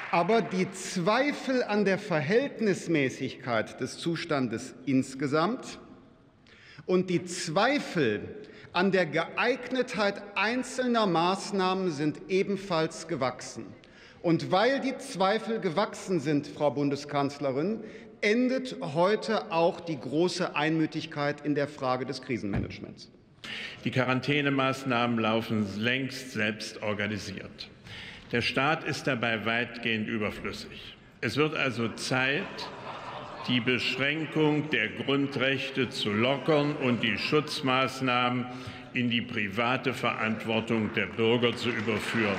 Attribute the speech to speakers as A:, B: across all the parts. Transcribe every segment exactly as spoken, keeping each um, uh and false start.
A: Aber die Zweifel an der Verhältnismäßigkeit des Zustandes insgesamt und die Zweifel an der Geeignetheit einzelner Maßnahmen sind ebenfalls gewachsen. Und weil die Zweifel gewachsen sind, Frau Bundeskanzlerin, endet heute auch die große Einmütigkeit in der Frage des Krisenmanagements.
B: Die Quarantänemaßnahmen laufen längst selbst organisiert. Der Staat ist dabei weitgehend überflüssig. Es wird also Zeit, die Beschränkung der Grundrechte zu lockern und die Schutzmaßnahmen in die private Verantwortung der Bürger zu überführen.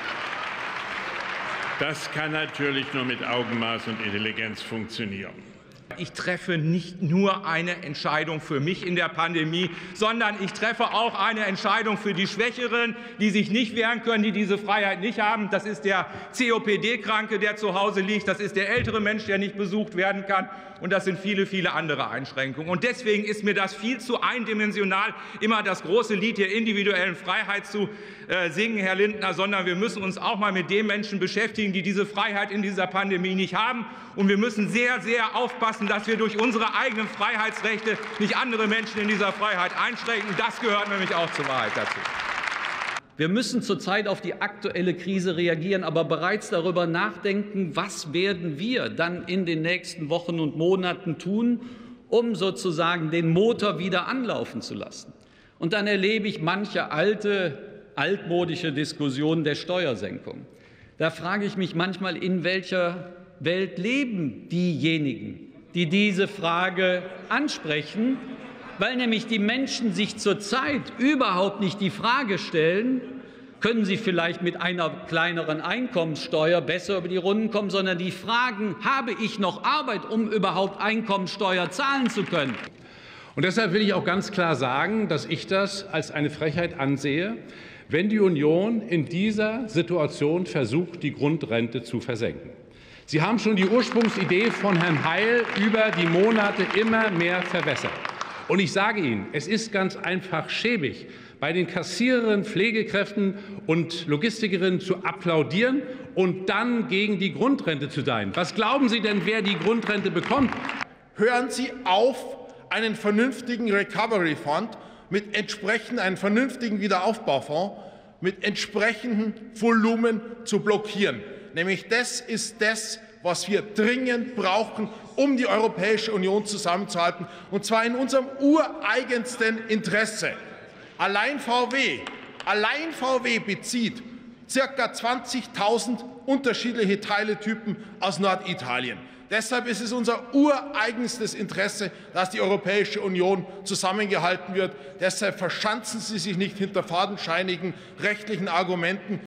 B: Das kann natürlich nur mit Augenmaß und Intelligenz funktionieren.
C: Ich treffe nicht nur eine Entscheidung für mich in der Pandemie, sondern ich treffe auch eine Entscheidung für die Schwächeren, die sich nicht wehren können, die diese Freiheit nicht haben. Das ist der C O P D-Kranke, der zu Hause liegt. Das ist der ältere Mensch, der nicht besucht werden kann. Und das sind viele, viele andere Einschränkungen. Und deswegen ist mir das viel zu eindimensional, immer das große Lied der individuellen Freiheit zu äh, singen, Herr Lindner, sondern wir müssen uns auch mal mit den Menschen beschäftigen, die diese Freiheit in dieser Pandemie nicht haben. Und wir müssen sehr, sehr aufpassen, dass wir durch unsere eigenen Freiheitsrechte nicht andere Menschen in dieser Freiheit einschränken. Das gehört nämlich auch zur Wahrheit dazu.
D: Wir müssen zurzeit auf die aktuelle Krise reagieren, aber bereits darüber nachdenken, was werden wir dann in den nächsten Wochen und Monaten tun, um sozusagen den Motor wieder anlaufen zu lassen. Und dann erlebe ich manche alte, altmodische Diskussionen der Steuersenkung. Da frage ich mich manchmal, in welcher Welt leben diejenigen, die diese Frage ansprechen, weil nämlich die Menschen sich zurzeit überhaupt nicht die Frage stellen, können sie vielleicht mit einer kleineren Einkommenssteuer besser über die Runden kommen, sondern die fragen, habe ich noch Arbeit, um überhaupt Einkommenssteuer zahlen zu können?
E: Und deshalb will ich auch ganz klar sagen, dass ich das als eine Frechheit ansehe, wenn die Union in dieser Situation versucht, die Grundrente zu versenken. Sie haben schon die Ursprungsidee von Herrn Heil über die Monate immer mehr verwässert. Und ich sage Ihnen, es ist ganz einfach schäbig, bei den Kassiererinnen, Pflegekräften und Logistikerinnen zu applaudieren und dann gegen die Grundrente zu sein. Was glauben Sie denn, wer die Grundrente bekommt?
F: Hören Sie auf, einen vernünftigen Recovery Fund mit entsprechend einen vernünftigen Wiederaufbaufonds mit entsprechendem Volumen zu blockieren. Nämlich das ist das, was wir dringend brauchen, um die Europäische Union zusammenzuhalten, und zwar in unserem ureigensten Interesse. Allein V W, allein V W bezieht ca. zwanzigtausend unterschiedliche Teiletypen aus Norditalien. Deshalb ist es unser ureigenstes Interesse, dass die Europäische Union zusammengehalten wird. Deshalb verschanzen Sie sich nicht hinter fadenscheinigen rechtlichen Argumenten.